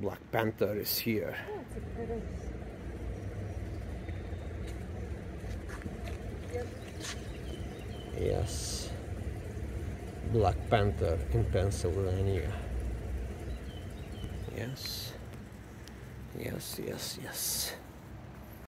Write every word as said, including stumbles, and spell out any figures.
Black Panther is here. Yes, Black Panther in Pennsylvania. Yes, yes, yes, yes.